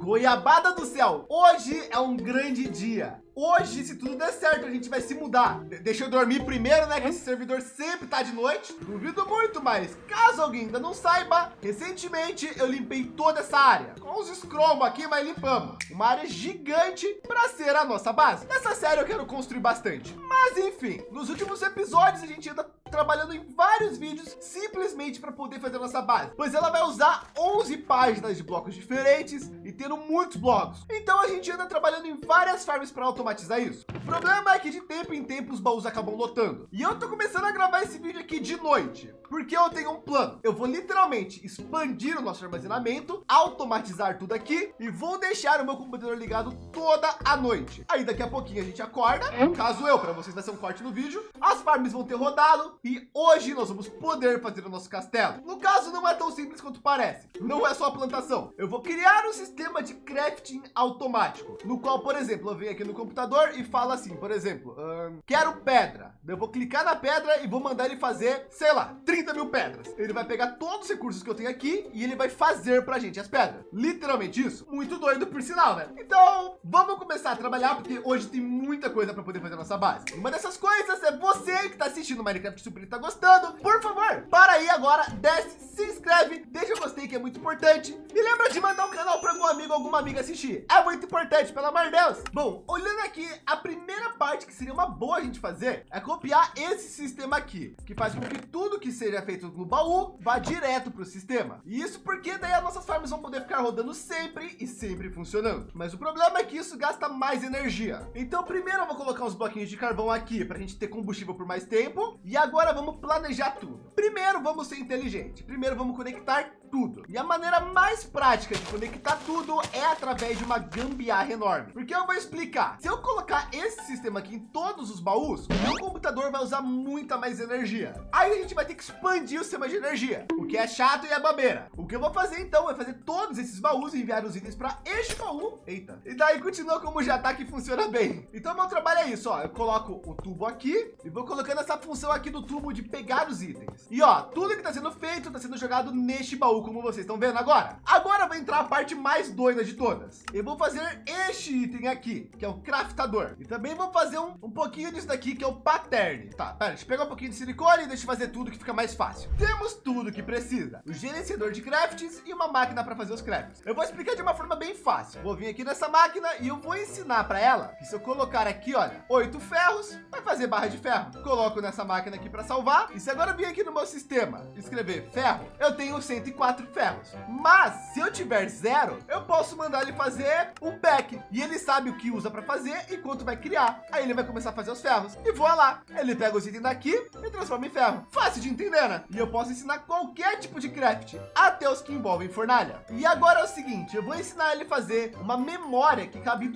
Goiabada do céu, hoje é um grande dia. Hoje, se tudo der certo, a gente vai se mudar. Deixa eu dormir primeiro, né? Que esse servidor sempre tá de noite. Duvido muito, mas caso alguém ainda não saiba, recentemente eu limpei toda essa área. Com os scrolls aqui, mas limpamos. Uma área gigante para ser a nossa base. Nessa série eu quero construir bastante. Mas enfim, nos últimos episódios a gente anda trabalhando em vários vídeos simplesmente para poder fazer a nossa base, pois ela vai usar 11 páginas de blocos diferentes e tendo muitos blocos. Então a gente anda trabalhando em várias farms para automatizar isso. O problema é que de tempo em tempo os baús acabam lotando. E eu tô começando a gravar esse vídeo aqui de noite, porque eu tenho um plano. Eu vou literalmente expandir o nosso armazenamento, automatizar tudo aqui e vou deixar o meu computador ligado toda a noite. Aí daqui a pouquinho a gente acorda, caso para vocês vai ser um corte no vídeo, as farms vão ter rodado e hoje nós vamos poder fazer o nosso castelo. No caso, não é tão simples quanto parece. Não é só a plantação. Eu vou criar um sistema de crafting automático, no qual, por exemplo, eu venho aqui no computador e falo assim, por exemplo, quero pedra. Eu vou clicar na pedra e vou mandar ele fazer, sei lá, 30 mil pedras. Ele vai pegar todos os recursos que eu tenho aqui e ele vai fazer pra gente as pedras. Literalmente isso. Muito doido por sinal, né? Então, vamos começar a trabalhar, porque hoje tem muita coisa para poder fazer a nossa base. Uma dessas coisas é você que tá assistindo o Minecraft Super e tá gostando. Por favor, para aí agora, desce, se inscreve, deixa o gostei que é muito importante. E lembra de mandar o canal para algum amigo ou alguma amiga assistir. É muito importante, pelo amor de Deus. Bom, olhando aqui, a primeira parte que seria uma boa a gente fazer é copiar esse sistema aqui, que faz com que tudo que seja feito no baú vá direto para o sistema. E isso porque daí as nossas farms vão poder ficar rodando sempre e sempre funcionando. Mas o problema é que isso gasta mais energia. Então primeiro eu vou colocar uns bloquinhos de carvão aqui para a gente ter combustível por mais tempo. E agora vamos planejar tudo. Primeiro vamos ser inteligente. Primeiro vamos conectar tudo. E a maneira mais prática de conectar tudo é através de uma gambiarra enorme. Porque eu vou explicar. Se eu colocar esse sistema aqui em todos os baús, o meu computador vai usar muita mais energia. Aí a gente vai ter que expandir o sistema de energia, o que é chato e é bobeira. O que eu vou fazer então é fazer todos esses baús e enviar os itens para este baú. Eita. E daí continua como já tá, que funciona bem. Então meu trabalho é isso, ó. Eu coloco o tubo aqui e vou colocando essa função aqui do tubo de pegar os itens. E ó, tudo que tá sendo feito tá sendo jogado neste baú, como vocês estão vendo agora. Agora vai entrar a parte mais doida de todas. Eu vou fazer este item aqui, que é o craftador. E também vou fazer um pouquinho disso daqui, que é o pattern. Tá, pera, deixa eu pegar um pouquinho de silicone e deixa eu fazer tudo que fica mais fácil. Temos tudo que precisa. O gerenciador de crafts e uma máquina para fazer os crafts. Eu vou explicar de uma forma bem fácil. Vou vir aqui nessa máquina e eu vou ensinar para ela que se eu colocar aqui, olha, 8 ferros, vai fazer barra de ferro. Coloco nessa máquina aqui para salvar. E se agora eu vir aqui no meu sistema, escrever ferro, eu tenho 104 ferros. Mas se eu tiver 0, eu posso mandar ele fazer um pack. E ele sabe o que usa para fazer e quanto vai criar. Aí ele vai começar a fazer os ferros. E voa lá. Ele pega os itens daqui e transforma em ferro. Fácil de entender, né? E eu posso ensinar qualquer tipo de craft, até os que envolvem fornalha. E agora é o seguinte, eu vou ensinar ele a fazer uma memória que cabe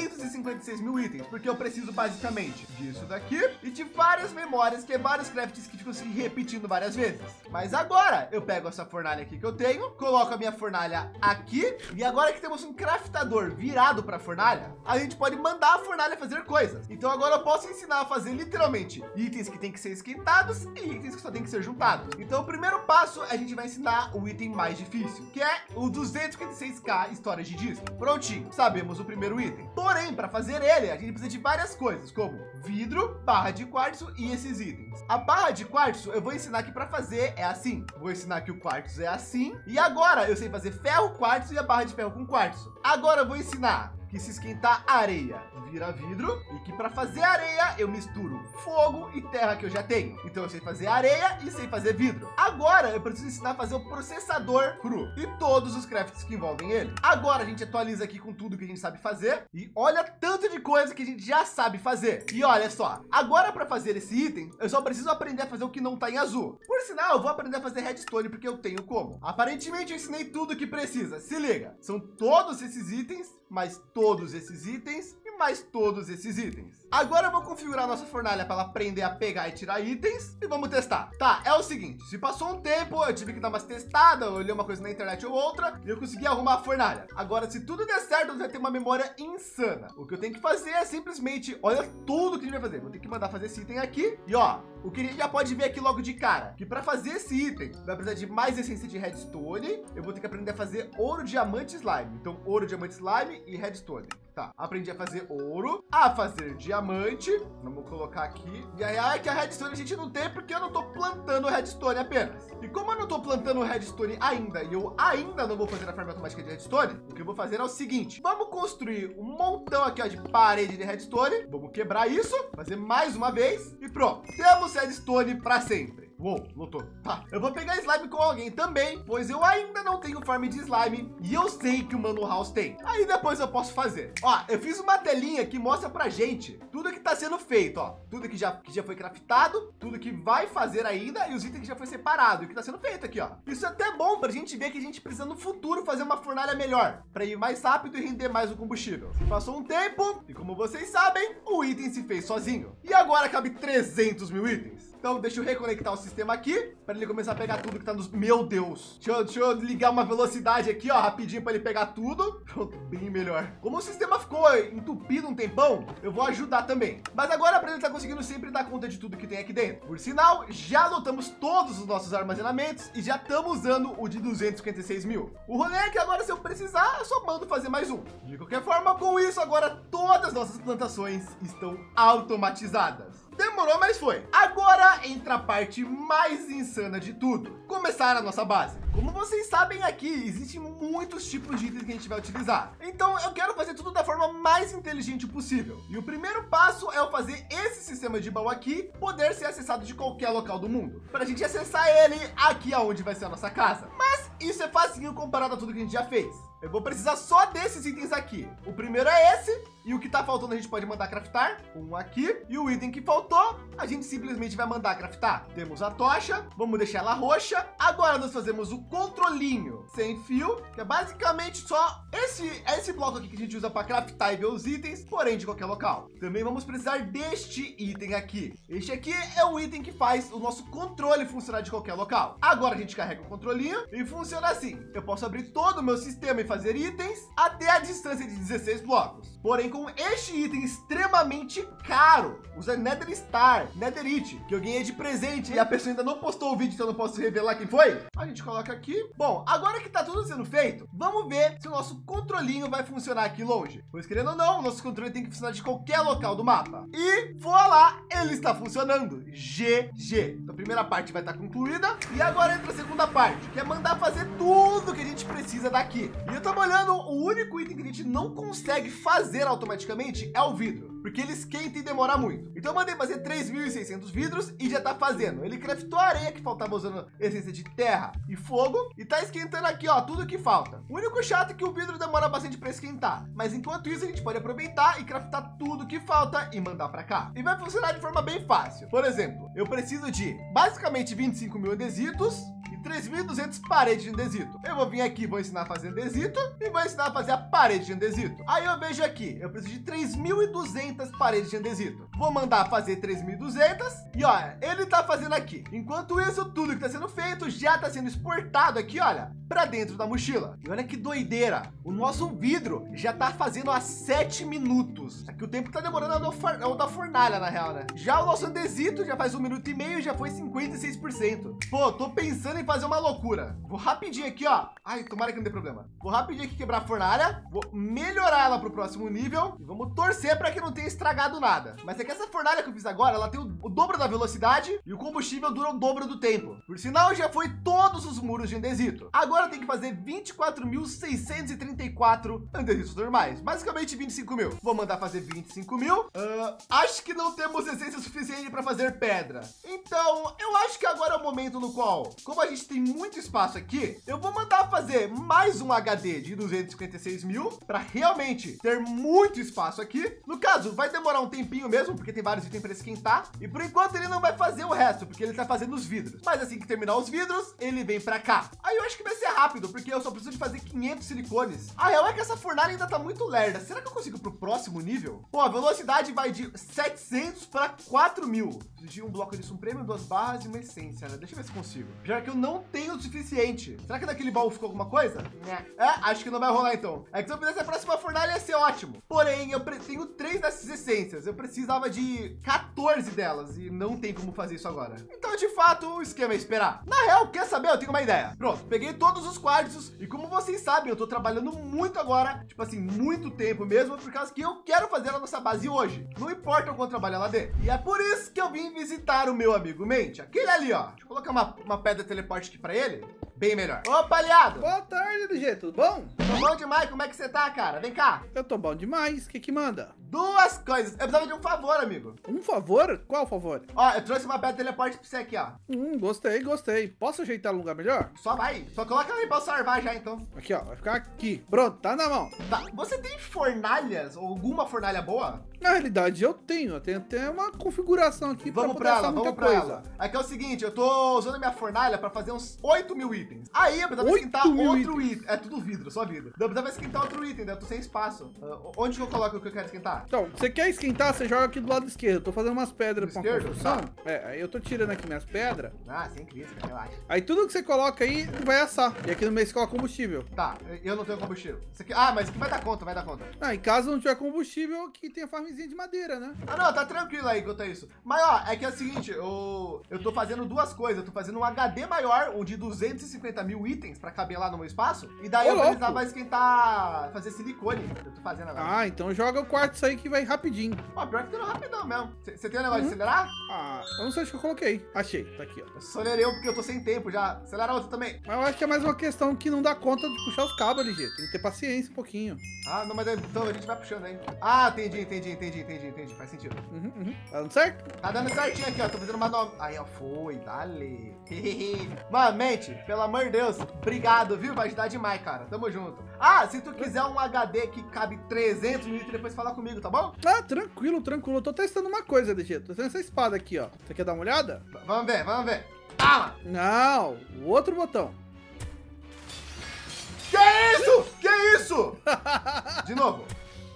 256 mil itens, porque eu preciso basicamente disso daqui e de várias memórias, que é vários crafts que ficam se repetindo várias vezes. Mas agora eu pego essa fornalha aqui que eu tenho, coloco a minha fornalha aqui e agora que temos um craftador virado para a fornalha, a gente pode mandar a fornalha fazer coisas. Então agora eu posso ensinar a fazer literalmente itens que tem que ser esquentados e itens que só tem que ser juntados. Então o primeiro passo a gente vai ensinar o item mais difícil, que é o 256k histórias de disco. Prontinho, sabemos o primeiro item. Porém, para fazer ele, a gente precisa de várias coisas, como vidro, barra de quartzo e esses itens. A barra de quartzo eu vou ensinar que para fazer é assim. Vou ensinar que o quartzo é assim. E agora eu sei fazer ferro, quartzo e a barra de ferro com quartzo. Agora eu vou ensinar que se esquentar areia vira vidro e que para fazer areia eu misturo fogo e terra que eu já tenho. Então eu sei fazer areia e sei fazer vidro. Agora eu preciso ensinar a fazer o processador cru e todos os crafts que envolvem ele. Agora a gente atualiza aqui com tudo que a gente sabe fazer e olha tanto de coisa que a gente já sabe fazer. E olha só, agora para fazer esse item eu só preciso aprender a fazer o que não tá em azul. Por sinal, eu vou aprender a fazer redstone porque eu tenho como. Aparentemente eu ensinei tudo que precisa. Se liga, são todos esses itens, mas todos esses itens e mais todos esses itens. Agora eu vou configurar nossa fornalha para ela aprender a pegar e tirar itens e vamos testar. Tá, é o seguinte, se passou um tempo, eu tive que dar umas testadas, eu olhei uma coisa na internet ou outra e eu consegui arrumar a fornalha. Agora, se tudo der certo, nós vai ter uma memória insana. O que eu tenho que fazer é simplesmente, olha tudo que a gente vai fazer. Vou ter que mandar fazer esse item aqui e ó, o que a gente já pode ver aqui logo de cara, que para fazer esse item, vai precisar de mais essência de redstone. Eu vou ter que aprender a fazer ouro, diamante, slime. Então, ouro, diamante, slime e redstone. Tá, aprendi a fazer ouro, a fazer diamante. Vamos colocar aqui. E aí, que a redstone a gente não tem porque eu não tô plantando redstone apenas. E como eu não tô plantando redstone ainda e eu ainda não vou fazer a farm automática de redstone, o que eu vou fazer é o seguinte: vamos construir um montão aqui ó, de parede de redstone. Vamos quebrar isso, fazer mais uma vez e pronto. Temos redstone para sempre. Uou, lotou. Tá, eu vou pegar slime com alguém também, pois eu ainda não tenho farm de slime e eu sei que o Mano House tem. Aí depois eu posso fazer. Ó, eu fiz uma telinha que mostra pra gente tudo que tá sendo feito, ó. Tudo que já foi craftado, tudo que vai fazer ainda e os itens que já foi separado e o que tá sendo feito aqui, ó. Isso é até bom pra gente ver que a gente precisa no futuro fazer uma fornalha melhor, para ir mais rápido e render mais o combustível. Passou um tempo e como vocês sabem, o item se fez sozinho. E agora cabe 300 mil itens. Então, deixa eu reconectar o sistema aqui para ele começar a pegar tudo que tá nos... Meu Deus! Deixa eu ligar uma velocidade aqui, ó, rapidinho para ele pegar tudo. Pronto, bem melhor. Como o sistema ficou entupido um tempão, eu vou ajudar também. Mas agora, para ele tá conseguindo sempre dar conta de tudo que tem aqui dentro. Por sinal, já lotamos todos os nossos armazenamentos e já estamos usando o de 256 mil. O rolê é que agora, se eu precisar, eu só mando fazer mais um. De qualquer forma, com isso, agora todas as nossas plantações estão automatizadas. Demorou, mas foi. Agora entra a parte mais insana de tudo. Começar a nossa base. Como vocês sabem aqui, existem muitos tipos de itens que a gente vai utilizar. Então eu quero fazer tudo da forma mais inteligente possível. E o primeiro passo é eu fazer esse sistema de baú aqui poder ser acessado de qualquer local do mundo. Para a gente acessar ele aqui aonde vai ser a nossa casa. Mas isso é facinho comparado a tudo que a gente já fez. Eu vou precisar só desses itens aqui. O primeiro é esse. E o que tá faltando a gente pode mandar craftar. Um aqui. E o item que faltou, a gente simplesmente vai mandar craftar. Temos a tocha. Vamos deixar ela roxa. Agora nós fazemos o controlinho sem fio, que é basicamente só esse bloco aqui que a gente usa para craftar e ver os itens, porém de qualquer local. Também vamos precisar deste item aqui. Este aqui é o item que faz o nosso controle funcionar de qualquer local. Agora a gente carrega o controlinho e funciona assim. Eu posso abrir todo o meu sistema e fazer itens até a distância de 16 blocos. Porém, com este item extremamente caro, usa Nether Star, Netherite, que eu ganhei de presente e a pessoa ainda não postou o vídeo, então eu não posso revelar quem foi. A gente coloca aqui. Bom, agora que tá tudo sendo feito, vamos ver se o nosso controlinho vai funcionar aqui longe. Pois querendo ou não, o nosso controle tem que funcionar de qualquer local do mapa. E voilá, ele está funcionando. GG. Então a primeira parte vai estar concluída e agora entra a segunda parte, que é mandar fazer tudo que a gente precisa daqui. E eu tava olhando, o único item que a gente não consegue fazer automaticamente é o vidro, porque ele esquenta e demora muito. Então eu mandei fazer 3.600 vidros e já tá fazendo. Ele craftou a areia que faltava usando essência de terra e fogo e tá esquentando aqui, ó, tudo que falta. O único chato é que o vidro demora bastante para esquentar, mas enquanto isso a gente pode aproveitar e craftar tudo que falta e mandar para cá. E vai funcionar de forma bem fácil. Por exemplo, eu preciso de basicamente 25 mil andesitos e 3.200 paredes de andesito. Eu vou vir aqui, vou ensinar a fazer andesito e vou ensinar a fazer a parede de andesito. Aí eu vejo aqui, eu preciso de 3.200 paredes de andesito. Vou mandar fazer 3.200 e ó, ele tá fazendo aqui. Enquanto isso, tudo que tá sendo feito já tá sendo exportado aqui, olha, para dentro da mochila. E olha que doideira, o nosso vidro já tá fazendo há 7 minutos. Aqui o tempo tá demorando é o da fornalha, na real, né? Já o nosso andesito já faz 1 minuto e meio e já foi 56%. Pô, tô pensando em fazer uma loucura. Vou rapidinho aqui, ó. Ai, tomara que não dê problema. Vou rapidinho aqui quebrar a fornalha. Vou melhorar ela pro próximo nível. E vamos torcer para que não tenha estragado nada. Mas é que essa fornalha que eu fiz agora, ela tem o dobro da velocidade e o combustível dura o dobro do tempo. Por sinal, já foi todos os muros de andesito. Agora tem que fazer 24.634 andesitos normais. Basicamente 25 mil. Vou mandar fazer 25 mil. Acho que não temos essência suficiente para fazer pedra. Então, eu acho que agora é o momento no qual, como a gente gente tem muito espaço aqui, eu vou mandar fazer mais um HD de 256 mil para realmente ter muito espaço aqui. No caso, vai demorar um tempinho mesmo, porque tem vários itens para esquentar. E por enquanto ele não vai fazer o resto, porque ele tá fazendo os vidros. Mas assim que terminar os vidros, ele vem para cá. Aí eu acho que vai ser rápido, porque eu só preciso de fazer 500 silicones. A real é que essa fornalha ainda tá muito lerda. Será que eu consigo pro próximo nível? Pô, a velocidade vai de 700 para 4000. Preciso de um bloco de supremo, 2 barras e uma essência, né? Deixa eu ver se consigo. Já que eu não tenho o suficiente. Será que naquele baú ficou alguma coisa? Acho que não vai rolar então. É que se eu fizesse a próxima fornalha ia ser ótimo. Porém, eu tenho 3 dessas essências. Eu precisava de 14 delas e não tem como fazer isso agora. Então, de fato, o esquema é esperar. Na real, quer saber? Eu tenho uma ideia. Pronto, peguei todos os quartzos e como vocês sabem, eu tô trabalhando muito agora, tipo assim, muito tempo mesmo, por causa que eu quero fazer a nossa base hoje. Não importa o quanto trabalho ela dê. E é por isso que eu vim visitar o meu amigo Mente, aquele ali, ó. Deixa eu colocar uma pedra teleporte aqui pra ele. Bem melhor. Opa, aliado! Boa tarde, LG, tudo bom? Tô bom demais, como é que você tá, cara? Vem cá. Eu tô bom demais, o que manda? Duas coisas. Eu precisava de um favor, amigo. Um favor? Qual favor? Ó, eu trouxe uma pedra teleporte pra você aqui, ó. Gostei. Posso ajeitar no lugar melhor? Só vai. Só coloca ela aí pra eu salvar já, então. Aqui, ó, vai ficar aqui. Pronto, tá na mão. Tá, você tem fornalhas ou alguma fornalha boa? Na realidade, eu tenho até uma configuração aqui vamos pra ela, vamos pra ela. Aqui é o seguinte, eu tô usando a minha fornalha pra fazer uns 8.000 itens. Aí eu precisava esquentar outro item. É tudo vidro, só vidro. Eu precisava esquentar outro item, né? Eu tô sem espaço. Onde que eu coloco o que eu quero esquentar? Então, você quer esquentar, você joga aqui do lado esquerdo. Eu tô fazendo umas pedras pra uma construção. Tá. Aí eu tô tirando aqui minhas pedras. Ah, sem crise, cara, relaxa. Aí tudo que você coloca aí vai assar. E aqui no meio você coloca combustível. Tá, eu não tenho combustível. Isso aqui, mas aqui vai dar conta, vai dar conta. Em caso não tiver combustível, aqui tem a farmzinha de madeira, né? Ah, não, tá tranquilo aí quanto a isso. Mas, ó, é que é o seguinte, eu tô fazendo duas coisas. Eu tô fazendo um HD maior, um de 250.000 itens pra caber lá no meu espaço. E daí eu precisava esquentar, fazer silicone. Eu tô fazendo agora. Então joga o quartzo aí que vai rapidinho. Ó, pior que tá rapidão mesmo. Você tem um negócio de acelerar? Eu não sei o que eu coloquei. Achei, tá aqui, ó. Eu acelerei porque eu tô sem tempo já. Acelera outro também. Mas eu acho que é mais uma questão que não dá conta de puxar os cabos, LG. Tem que ter paciência um pouquinho. Ah, não, mas então a gente vai puxando aí. Ah, entendi. Faz sentido. Tá dando certo? Tá dando certinho aqui, ó. Tô fazendo uma nova. Aí, ó, foi, dale. Mano, Mente, pelo amor de Deus, obrigado, viu? Vai ajudar demais, cara. Tamo junto. Ah, se tu quiser um HD que cabe 300 mil, depois fala comigo, tá bom? Ah, tranquilo. Eu tô testando uma coisa, LG. Tô testando essa espada aqui, ó. Você quer dar uma olhada? Vamos ver. Toma! Não, o outro botão. Que isso? De novo.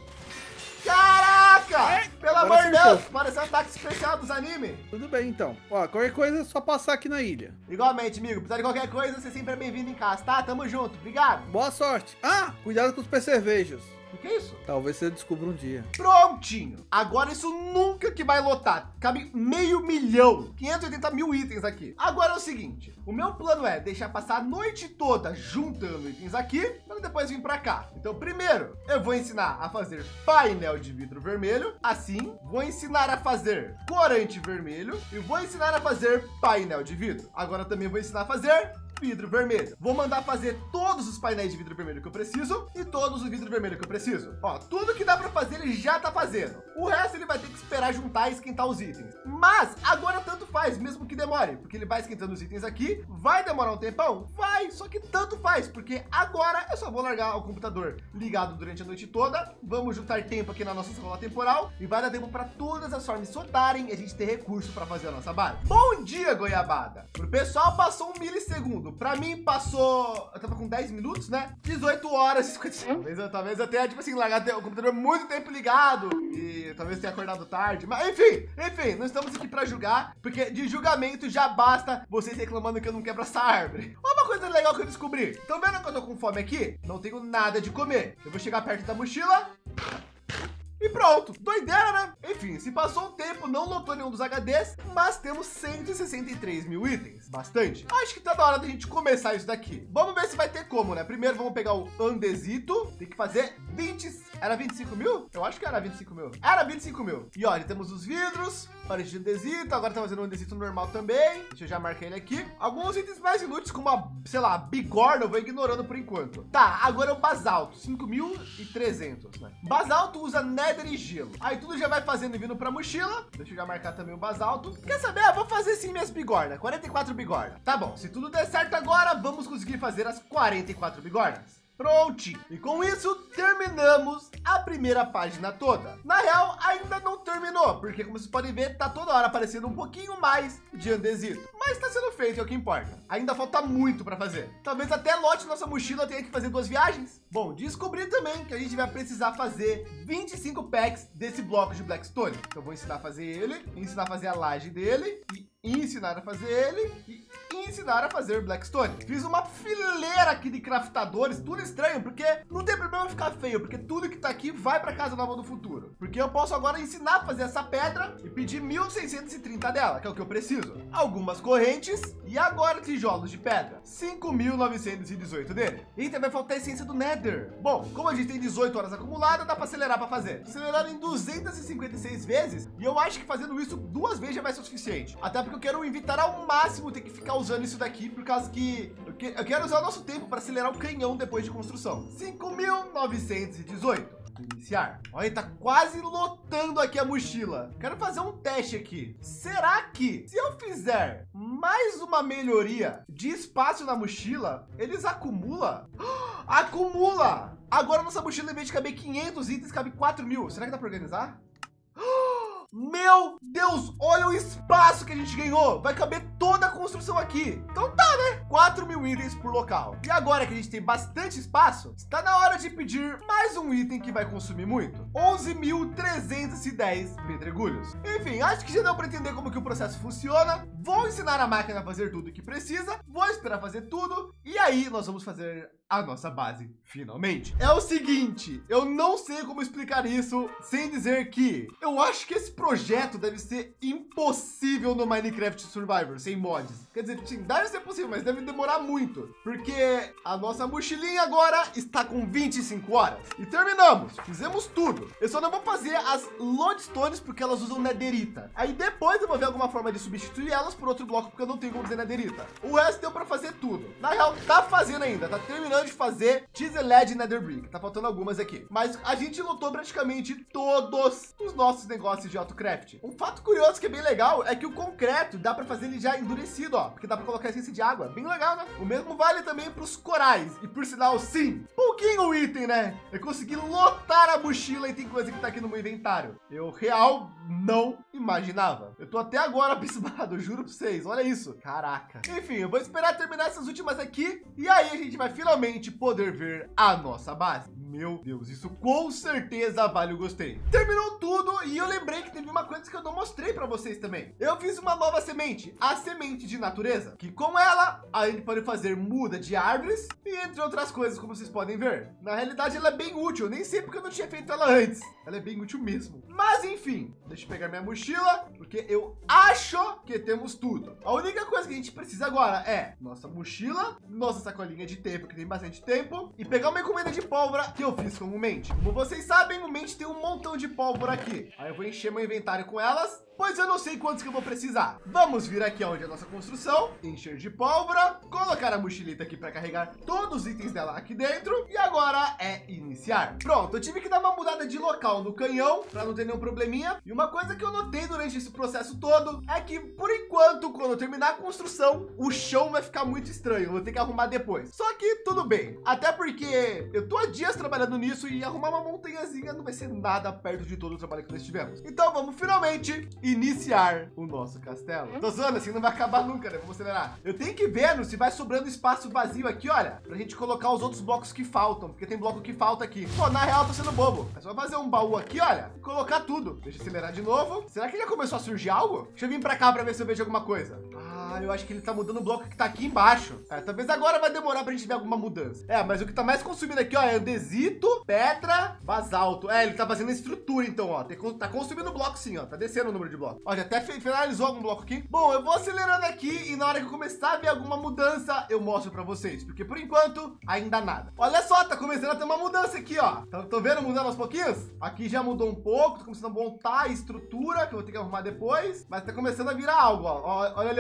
Caraca! Pelo amor de Deus, parece um ataque especial dos animes. Tudo bem, então. Ó, qualquer coisa é só passar aqui na ilha. Igualmente, amigo. Precisar de qualquer coisa, você sempre é bem-vindo em casa, tá? Tamo junto. Obrigado. Boa sorte. Cuidado com os percevejos. O que é isso? Talvez você descubra um dia. Prontinho. Agora isso nunca que vai lotar. Cabe 500 mil. 580.000 itens aqui. Agora é o seguinte. O meu plano é deixar passar a noite toda juntando itens aqui, para depois vir para cá. Então, primeiro, eu vou ensinar a fazer painel de vidro vermelho. Assim, vou ensinar a fazer corante vermelho e vou ensinar a fazer painel de vidro. Agora também vou ensinar a fazer vidro vermelho. Vou mandar fazer todos os painéis de vidro vermelho que eu preciso e todos os vidro vermelho que eu preciso. Ó, tudo que dá para fazer ele já tá fazendo. O resto ele vai ter que esperar juntar e esquentar os itens. Mas agora tanto faz, mesmo que demore, porque ele vai esquentando os itens aqui. Vai demorar um tempão? Vai, só que tanto faz, porque agora eu só vou largar o computador ligado durante a noite toda. Vamos juntar tempo aqui na nossa sala temporal e vai dar tempo para todas as formas soltarem e a gente ter recurso para fazer a nossa base. Bom dia, goiabada. Pro pessoal passou 1 milissegundo. Para mim passou, eu tava com 10 minutos, né? 18 horas e 55. Talvez eu tenha, tipo assim, largado o computador muito tempo ligado e talvez tenha acordado tarde. Mas enfim, não estamos aqui para julgar, porque de julgamento já basta vocês reclamando que eu não quebro essa árvore. Uma coisa legal que eu descobri. Estão vendo que eu tô com fome aqui? Não tenho nada de comer. Eu vou chegar perto da mochila. E pronto, doideira, né? Enfim, se passou um tempo, não lotou nenhum dos HDs, mas temos 163 mil itens, bastante. Acho que tá na hora da gente começar isso daqui. Vamos ver se vai ter como, né? Primeiro vamos pegar o andesito, tem que fazer 20, era 25 mil? Eu acho que era 25 mil. Era 25 mil. E olha, temos os vidros, parede de andesito, agora tá fazendo um andesito normal também. Deixa eu já marcar ele aqui. Alguns itens mais inúteis, como a, sei lá, bigorna, eu vou ignorando por enquanto. Tá, agora é o basalto, 5.300, né? Basalto usa nether e gelo. Aí tudo já vai fazendo e vindo pra mochila. Deixa eu já marcar também o basalto. Quer saber? Eu vou fazer sim minhas bigornas. 44 bigornas. Tá bom, se tudo der certo agora, vamos conseguir fazer as 44 bigornas. Prontinho. E com isso, terminamos a primeira página toda. Na real, ainda não terminou, porque como vocês podem ver, tá toda hora aparecendo um pouquinho mais de andesito. Mas tá sendo feito, é o que importa. Ainda falta muito para fazer. Talvez até lote nossa mochila tenha que fazer 2 viagens. Bom, descobri também que a gente vai precisar fazer 25 packs desse bloco de Blackstone. Então, eu vou ensinar a fazer ele, ensinar a fazer a laje dele, e ensinar a fazer ele, e ensinar a fazer Blackstone. Fiz uma fileira aqui de craftadores, tudo estranho, porque não tem problema ficar feio, porque tudo que tá aqui vai para casa nova do futuro. Porque eu posso agora ensinar a fazer essa pedra e pedir 1630 dela, que é o que eu preciso. Algumas correntes e agora tijolos de pedra. 5.918 dele. E também vai faltar a essência do Nether. Bom, como a gente tem 18 horas acumuladas, dá para acelerar para fazer. Acelerar em 256 vezes, e eu acho que fazendo isso 2 vezes já vai ser o suficiente. Até porque eu quero evitar ao máximo ter que ficar usando isso daqui, por causa que eu quero usar o nosso tempo para acelerar o canhão depois de construção. 5.918. Iniciar. Olha, tá quase lotando aqui a mochila. Quero fazer um teste aqui. Será que se eu fizer mais uma melhoria de espaço na mochila, eles acumulam? Acumula! Agora nossa mochila, em vez de caber 500 itens, cabe 4.000. Será que dá para organizar? Meu Deus, olha o espaço que a gente ganhou. Vai caber toda a construção aqui. Então tá, né? 4.000 itens por local. E agora que a gente tem bastante espaço, está na hora de pedir mais um item que vai consumir muito. 11.310 pedregulhos. Enfim, acho que já deu para entender como que o processo funciona. Vou ensinar a máquina a fazer tudo o que precisa. Vou esperar fazer tudo. E aí nós vamos fazer a nossa base finalmente. É o seguinte, eu não sei como explicar isso sem dizer que eu acho que esse projeto deve ser impossível no Minecraft Survivor sem mods. Quer dizer, sim, deve ser possível, mas deve demorar muito, porque a nossa mochilinha agora está com 25 horas e terminamos. Fizemos tudo. Eu só não vou fazer as lodestones porque elas usam netherita. Aí depois eu vou ver alguma forma de substituir elas por outro bloco, porque eu não tenho como dizer netherita. O resto deu para fazer tudo. Na real, tá fazendo ainda, tá terminando de fazer Chiseled Nether Brick. Tá faltando algumas aqui, mas a gente lutou praticamente todos os nossos negócios de autocraft. Um fato curioso que é bem legal é que o concreto dá para fazer ele já endurecido, ó, porque dá para colocar essência de água. Bem legal, né? O mesmo vale também para os corais. E por sinal, sim, pouquinho item, né? Eu consegui lotar a mochila e tem coisa que tá aqui no meu inventário. Eu real não imaginava. Eu tô até agora abismado, juro para vocês. Olha isso. Caraca. Enfim, eu vou esperar terminar essas últimas aqui e aí a gente vai finalmente poder ver a nossa base. Meu Deus, isso com certeza vale o gostei. Terminou tudo e eu lembrei que teve uma coisa que eu não mostrei para vocês também. Eu fiz uma nova semente, a semente de natureza, que com ela a gente pode fazer muda de árvores e entre outras coisas, como vocês podem ver. Na realidade ela é bem útil, eu nem sei porque eu não tinha feito ela antes. Ela é bem útil mesmo. Mas enfim, deixa eu pegar minha mochila, porque eu acho que temos tudo. A única coisa que a gente precisa agora é nossa mochila, nossa sacolinha de tempo, que tem bastante tempo, e pegar uma encomenda de pólvora que eu fiz comumente. Como vocês sabem, o Mente tem um montão de pólvora aqui. Aí eu vou encher meu inventário com elas, pois eu não sei quantos que eu vou precisar. Vamos vir aqui onde é a nossa construção, encher de pólvora, colocar a mochilita aqui para carregar todos os itens dela aqui dentro e agora é iniciar. Pronto, eu tive que dar uma mudada de local no canhão para não ter nenhum probleminha. E uma coisa que eu notei durante esse processo todo é que por enquanto, quando eu terminar a construção, o chão vai ficar muito estranho. Eu vou ter que arrumar depois. Só que tudo bem, até porque eu tô há dias trabalhando nisso e arrumar uma montanhazinha não vai ser nada perto de todo o trabalho que nós tivemos. Então vamos finalmente iniciar o nosso castelo. Tô zoando, assim não vai acabar nunca, né? Vamos acelerar. Eu tenho que ver se vai sobrando espaço vazio aqui, olha, pra gente colocar os outros blocos que faltam, porque tem bloco que falta aqui. Pô, na real, tô sendo bobo. É só fazer um baú aqui, olha, e colocar tudo. Deixa eu acelerar de novo. Será que já começou a surgir algo? Deixa eu vir pra cá pra ver se eu vejo alguma coisa. Ah, eu acho que ele tá mudando o bloco que tá aqui embaixo. Talvez agora vai demorar pra gente ver alguma mudança. Mas o que tá mais consumindo aqui, ó, é andesito, pedra, basalto. Ele tá fazendo a estrutura, então, ó. Tá consumindo bloco sim, ó. Tá descendo o número de blocos. Ó, já até finalizou algum bloco aqui. Bom, eu vou acelerando aqui e na hora que eu começar a ver alguma mudança, eu mostro pra vocês. Porque por enquanto, ainda nada. Olha só, tá começando a ter uma mudança aqui, ó. Tô vendo mudando aos pouquinhos? Aqui já mudou um pouco, tá começando a montar a estrutura, que eu vou ter que arrumar depois. Mas tá começando a virar algo, ó. Olha ali, ó, tudo mudando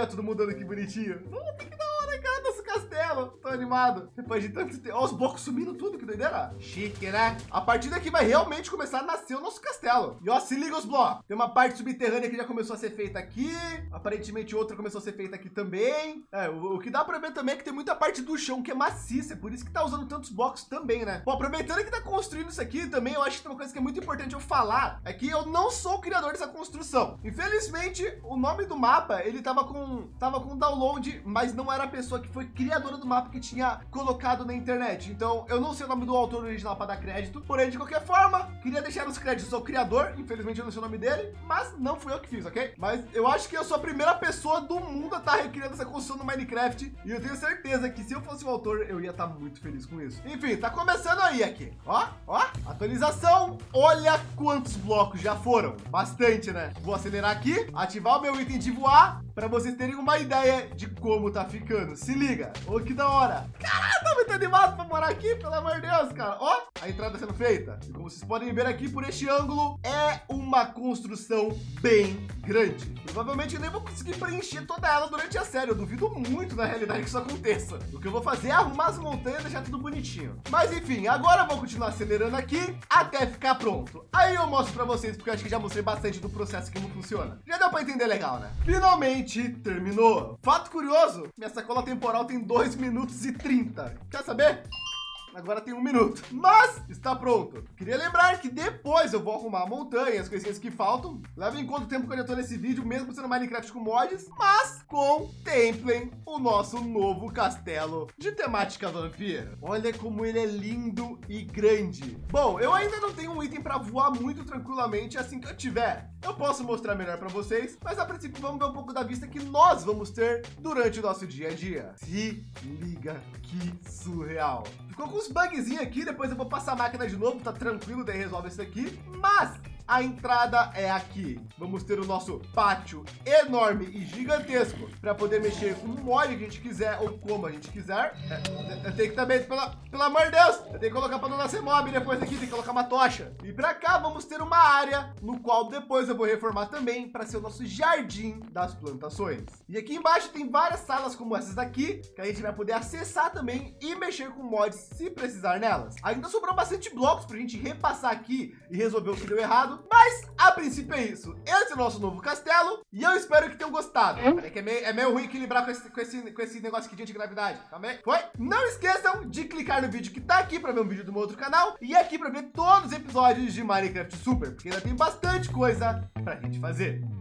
voando, que bonitinho. Puta, que da hora, cara, nosso castelo. Tô animado. Depois de tanto tempo. Ó, os blocos sumindo tudo, que doideira. Chique, né? A partir daqui vai realmente começar a nascer o nosso castelo. E ó, se liga os blocos. Tem uma parte subterrânea que já começou a ser feita aqui. Aparentemente outra começou a ser feita aqui também. O que dá pra ver também é que tem muita parte do chão que é maciça. É por isso que tá usando tantos blocos também, né? Bom, aproveitando que tá construindo isso aqui também, eu acho que tem uma coisa que é muito importante eu falar. É que eu não sou o criador dessa construção. Infelizmente, o nome do mapa, ele tava com download, mas não era a pessoa que foi criadora do mapa que tinha colocado na internet. Então, eu não sei o nome do autor original para dar crédito. Porém, de qualquer forma, queria deixar os créditos ao criador. Infelizmente, eu não sei o nome dele, mas não fui eu que fiz, ok? Mas eu acho que eu sou a primeira pessoa do mundo a estar recriando essa construção no Minecraft. E eu tenho certeza que se eu fosse o autor, eu ia estar muito feliz com isso. Enfim, tá começando aí aqui. Ó, atualização. Olha quantos blocos já foram. Bastante, né? Vou acelerar aqui, ativar o meu item de voar, para vocês terem uma ideia de como tá ficando. Se liga. Ô, que da hora. Caralho, tá muito animado para morar aqui, pelo amor de Deus, cara. Ó, a entrada sendo feita. E como vocês podem ver aqui por este ângulo, é uma construção bem grande. Provavelmente eu nem vou conseguir preencher toda ela durante a série. Eu duvido muito, na realidade, que isso aconteça. O que eu vou fazer é arrumar as montanhas e deixar tudo bonitinho. Mas enfim, agora eu vou continuar acelerando aqui até ficar pronto. Aí eu mostro para vocês, porque eu acho que já mostrei bastante do processo que não funciona. Já deu para entender legal, né? Finalmente terminou. Fato curioso, minha sacola temporal tem 2 minutos e 30. Quer saber? Agora tem 1 minuto, mas está pronto. Queria lembrar que depois eu vou arrumar a montanha, as coisinhas que faltam. Leve em conta o tempo que eu já tô nesse vídeo, mesmo sendo Minecraft com mods, mas contemplem o nosso novo castelo de temática vampiro. Olha como ele é lindo e grande. Bom, eu ainda não tenho um item para voar muito tranquilamente. Assim que eu tiver, eu posso mostrar melhor para vocês, mas a princípio vamos ver um pouco da vista que nós vamos ter durante o nosso dia a dia. Se liga que surreal. Ficou com uns bugzinhos aqui, depois eu vou passar a máquina de novo, tá tranquilo, daí resolve isso aqui, mas a entrada é aqui. Vamos ter o nosso pátio enorme e gigantesco para poder mexer com o mod que a gente quiser ou como a gente quiser. Eu tenho que também, pelo amor de Deus, eu tenho que colocar para não nascer mob depois aqui, tem que colocar uma tocha. E para cá vamos ter uma área no qual depois eu vou reformar também para ser o nosso jardim das plantações. E aqui embaixo tem várias salas como essas daqui, que a gente vai poder acessar também e mexer com mods se precisar nelas. Ainda sobrou bastante blocos para a gente repassar aqui e resolver o que deu errado. Mas a princípio é isso. Esse é o nosso novo castelo e eu espero que tenham gostado. Peraí que é meio ruim equilibrar com esse negócio aqui de antigravidade. Também foi? Não esqueçam de clicar no vídeo que tá aqui para ver um vídeo do meu outro canal e aqui para ver todos os episódios de Minecraft Super, porque ainda tem bastante coisa pra gente fazer.